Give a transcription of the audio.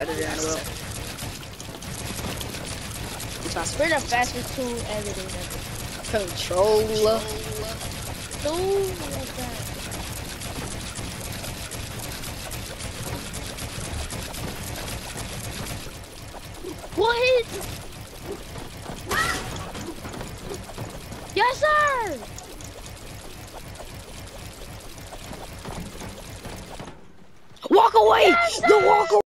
editor in the world. It's not We're the fastest tool editing ever. controller. Tool like that. What? Yes, sir! Walk away! Yes, The walk away!